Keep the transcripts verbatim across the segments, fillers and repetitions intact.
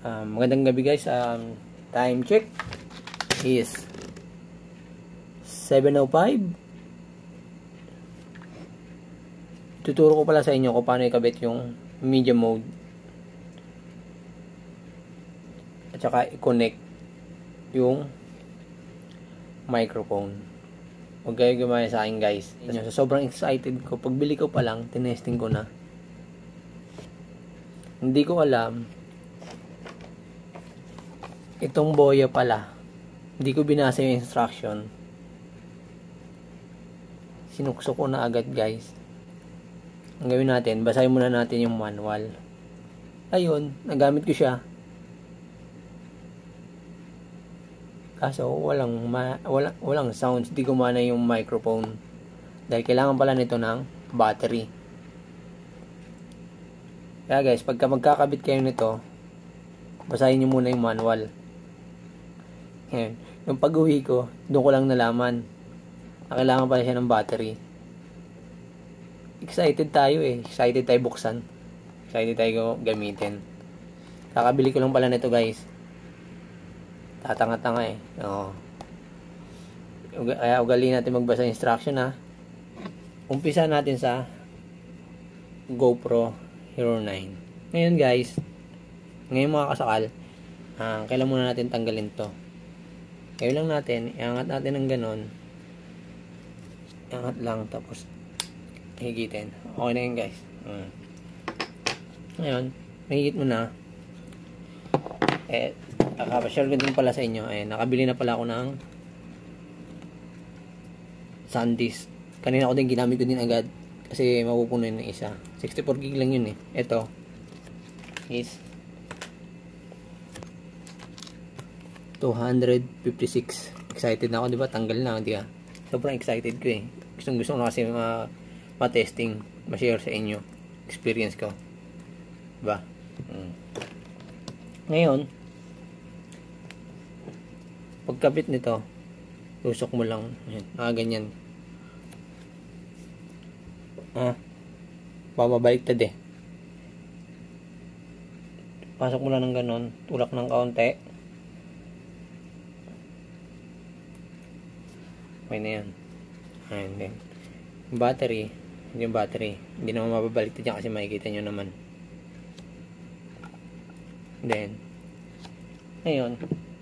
Um, magandang gabi guys. Um, time check is seven oh five. Tuturo ko pala sa inyo kung paano ikabit yung media mode at saka i-connect yung microphone. Huwag kayo gumaya sa akin guys. So, sobrang excited ko. Pagbili ko pa lang, tinesting ko na. Hindi ko alam itong boya pala, hindi ko binasa yung instruction, sinukso ko na agad guys. Ang gawin natin, basahin muna natin yung manual. Ayun, nagamit ko siya, kaso walang ma walang, walang sounds, hindi gumana yung microphone dahil kailangan pala nito ng battery. Kaya guys, pagka magkakabit kayo nito, basahin nyo muna yung manual. Ngayon, yung pag-uwi ko, doon ko lang nalaman na kailangan pala siya ng battery. Excited tayo eh. Excited tayo buksan. Excited tayo gamitin. Kakabili ko lang pala nito guys. Tatanga-tanga eh. Oo. Kaya ugali natin magbasa instruction ha. Umpisa natin sa GoPro Hero nine. Ngayon guys, ngayon mga kasakal, uh, kailan muna natin tanggalin to. Kaya lang natin, iangat natin ng ganon. Iangat lang, tapos higitin. Okay na yun guys. Hmm. Ngayon, mahigit mo na. Eh, nakapashare ko din pala sa inyo. Eh, nakabili na pala ako ng SanDisk. Kanina ko din ginamit ko din agad. Kasi mapupuno yun ng isa. sixty-four gig lang yun eh. Ito is two fifty-six. Excited na ako, di ba? Tanggal na, di ba? Sobrang excited ko eh. Gustong gusto ko na kasi ma-testing, ma-share sa inyo experience ko. Di ba? Hmm. Ngayon, pagkabit nito, tusok mo lang. Ayan, nakaganyan. Ah, pamabaliktad eh. Pasok mo lang ng ganon, tulak ng kaunti. Okay na yan. Ayan din. Yung battery, hindi yung battery. Hindi naman mababaliktad yan kasi makikita nyo naman. Then, ngayon,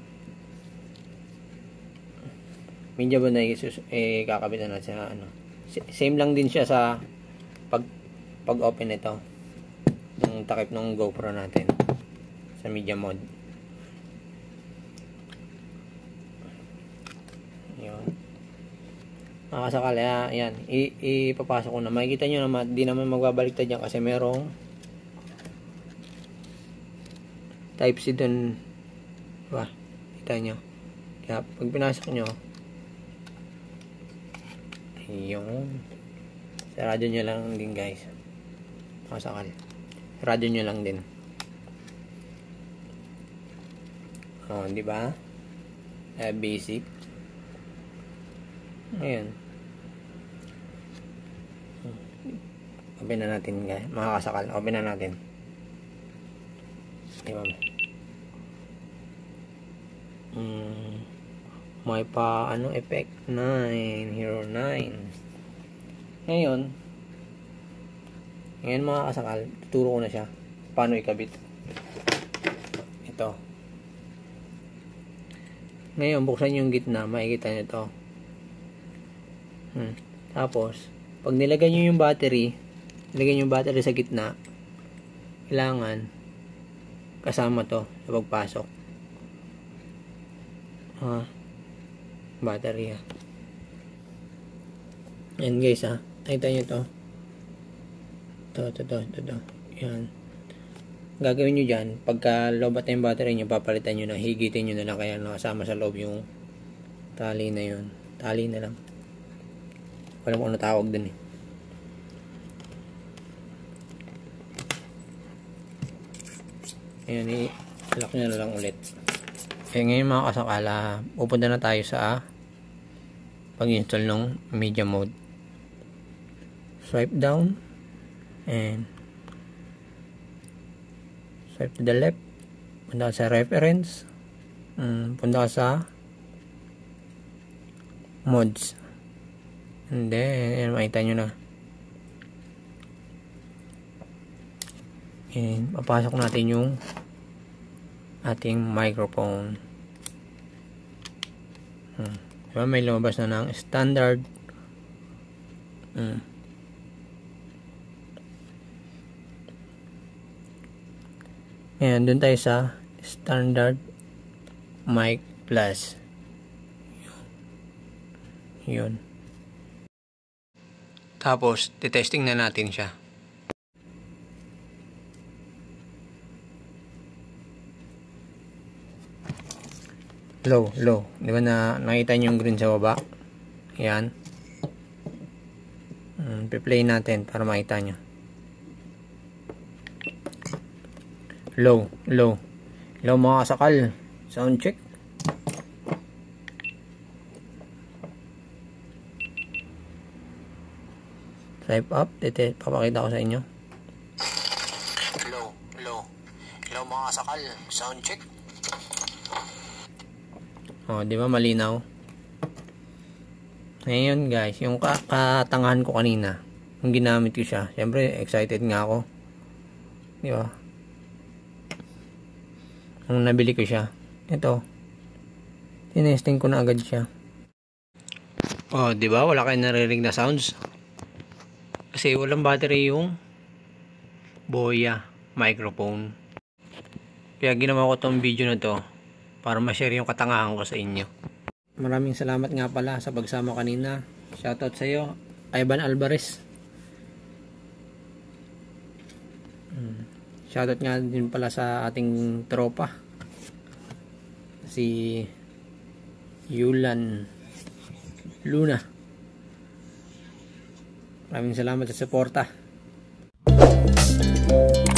medyo ba na eh, kakabit na natin sa ano. Same lang din siya sa pag pag-open nito. Yung takip ng GoPro natin sa media mode. Yun. Makasakali, ah, yan, ipapasok ko na. Makikita nyo naman, di naman magbabaliktad yan kasi merong type C dun, diba? Kita nyo. Kaya pag pinasok nyo, ayun, sarado nyo lang din guys. Makasakali, sarado nyo lang din. Oh, diba? Uh, basic. Ayan. Open na natin guys. Mga kasakal. Open na natin. Diba? Hmm. May pa ano effect nine. Hero nine. Ngayon. Ngayon mga kasakal. Tuturo ko na siya. Paano ikabit. Ito. Ngayon buksan yung gitna. Makikita nyo ito. Hmm. Tapos, pag nilagay nyo yung battery, nilagay nyo yung battery sa gitna, kailangan kasama to sa pagpasok. Ha? Battery ha. Yan guys ha. Nakita nyo to. Ito, ito, ito, ito, ito. Yan. Gagawin nyo dyan, pagka lobat na yung battery nyo, papalitan nyo na, higitin nyo na lang, kaya nakasama sa loob yung tali na yun. Tali na lang. Alam ko ano tawag dun eh. Ayan, i-lock nyo na lang ulit. Kaya ngayon mga kasakala, pupunta na tayo sa pag-install ng media mode. Swipe down and swipe to the left Punta sa reference. Um, punta sa mods. And then, makita nyo na. And, papasok natin yung ating microphone. Hmm. Diba, may lumabas na ng standard. Hmm. Ayan, dun tayo sa standard mic plus. Yun. Tapos, titesting na natin siya. Low, low. Di ba na nakita nyo yung green sa baba? Ayan. Hmm, piplay natin para makita nyo. Low, low. Low mga kasakal. Sound check. Swipe up. Dito, papakita ko sa inyo. Low, low. Low mga kasakal. Sound check. Oh, di ba malinaw? Ngayon guys, yung katangahan ko kanina, yung ginamit ko siya. Siyempre, excited nga ako. Di ba? Nung nabili ko siya, ito, tinesting ko na agad siya. Oh, di ba? Wala kayong naririnig na sounds. Kasi walang battery yung Boya microphone. Kaya ginawa ko tong video na to para ma-share yung katangahan ko sa inyo. Maraming salamat nga pala sa pagsama kanina. Shoutout sa iyo, Ivan Alvarez. Shoutout nga din pala sa ating tropa, si Yulan Luna. Maraming salamat sa suporta.